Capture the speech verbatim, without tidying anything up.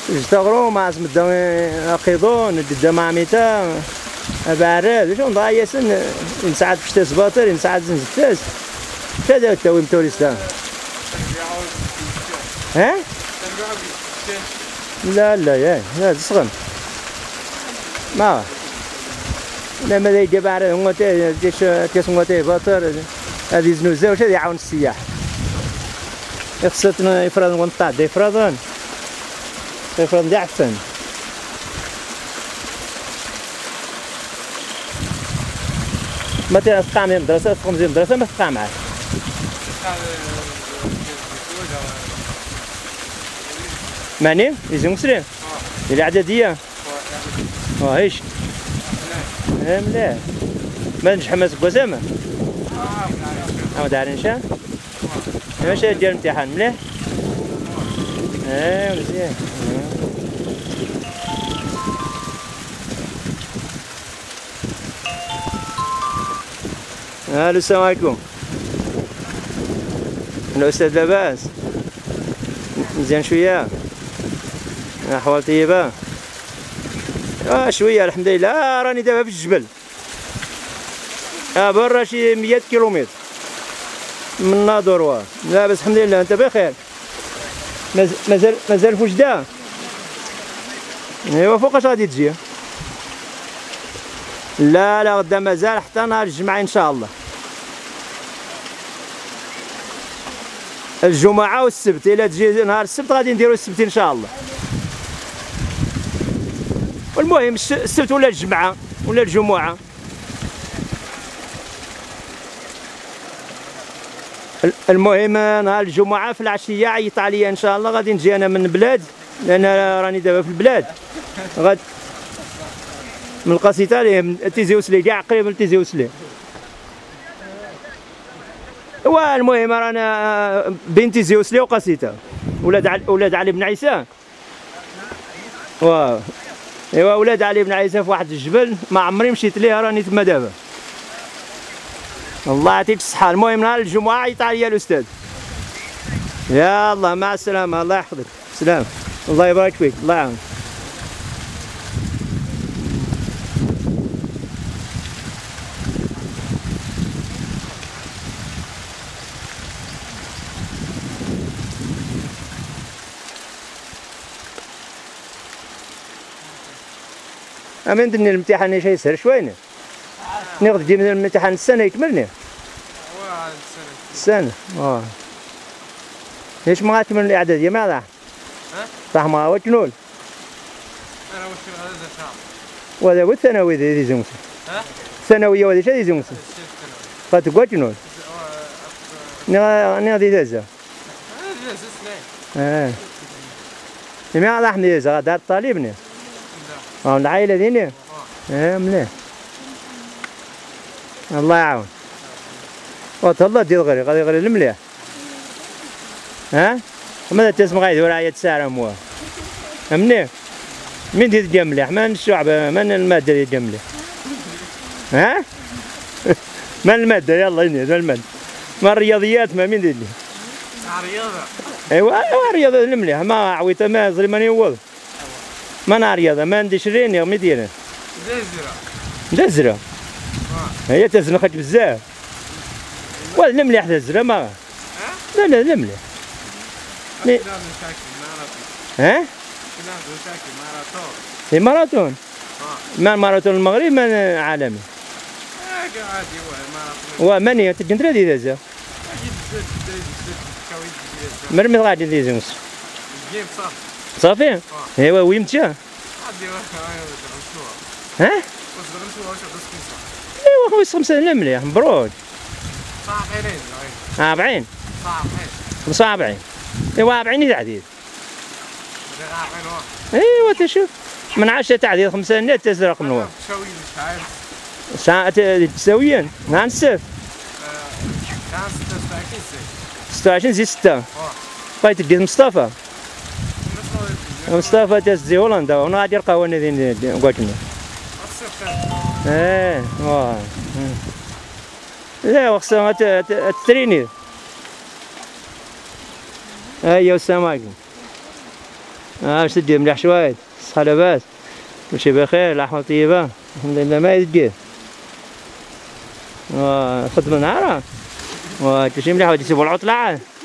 جتغرو ما عزم الدوين قيضون الدم عميتا بعراد شو نضايا سن نساعد في شتاس باطر نساعد زنزتاس كذا التويم توريستا ها؟ لا لا يا لا تصغن ما لا ما ذي جاب عراد هو تي تيش تيس هو تي باطر هذه زنوزة وش هذه يعاون السياح خصتنا يفرض ونطاع دي يفرضون يفرض دي أحسن ما تلقى معي مدرسة تقوم زي مدرسة ما تلقى معاه معني يجي مسلم الإعدادية اه ايش اه مليح ما نجح ماسك وسامة اه دارين شا ماشي ديال الامتحان مليح اه مزيان الو السلام عليكم الأستاذ لاباس مزيان شوية أحوال طيبة اه شوية الحمد لله آه راني دابا في الجبل اه برا شي مية كيلومتر من ناظور لا بس الحمد لله أنت بخير مازال مازال في وجدة ايوا فوقاش غادي تجي لا لا غدا مازال حتى نهار الجمعة إن شاء الله الجمعة والسبت إلا تجي نهار السبت غادي نديرو السبت إن شاء الله والمهم السبت ولا الجمعة ولا الجمعة المهم نهار الجمعة في العشية عيط عليا إن شاء الله غادي نجي أنا من البلاد لأن راني دابا في البلاد غاد من القصيطة ليه تيزي وسلي كاع قريب من تيزي وسلي والمهم رانا بين تيزي وسلي وقصيطة ولاد علي ولاد علي بن عيسى واه ايوا ولاد علي بن عيسى في واحد الجبل ما عمري مشيت ليه راني تما دابا الله يعطيك الصحة المهم نهار الجمعة عيط عليا الأستاذ يا الله مع السلامة الله يحفظك سلام الله يبارك فيك الله يعاونك أمين دني الامتحان ايش يسهر شويني ناخذ جي من الامتحان السنة يكملني السنة اه ليش ما غاتكمل الإعدادية ماذا؟ ها؟ صح ما وشنول؟ أنا وشنول هذا شعب وهذا هو الثانوي ذي زي موسى ها؟ الثانوية وهذا شو ذي زي موسى؟ فتقول شنول؟ نغ نغ ذي ذا ذا اه لماذا احنا ذا دار طالبني؟ اه العائلة ذيني؟ اه مليح الله يعاون والله دير غير غادي غير المليح ها ماذا تسمع غايد وراية ساعة موا منين مين دير ديال مليح من الشعب من المادة ديال ديال مليح ها من المادة يلا هنا من المادة ما الرياضيات ما مين دير لي الرياضة ايوا ايوا الرياضة المليح ما عويته ما زريماني نوض ما انا رياضة ما ندير شريني مي ديرها مدزرة مدزرة هي تزنخك بزاف ولا المليح تزرة ما لا لا لا مليح ها؟ في ماراثون ما الماراثون المغرب من عالمي ومن هي تجندرا دي ذا مرمي غادي دي زوس صافي ايوا وين مشى ها ايوا خويا خمسة مليح مبروك أربعين خمسة وأربعين ايوا أربعين تعديل ايوا تشوف من عشرة تعديل خمسة نت تزرق من وين ساعة تساويين نعم السيف ستة وعشرين زي ستة بغيت تدي مصطفى مصطفى تزي هولندا وانا غادي يلقاو انا ذين قلت لنا ايه واه لا خصها تتريني ايوا السلام عليكم اه واش تدير مليح شوية الصحة لاباس كلشي بخير الأحوال طيبة الحمد لله ما يدير خدمة نهارا كلشي مليح غادي تسيبو العطلة عاد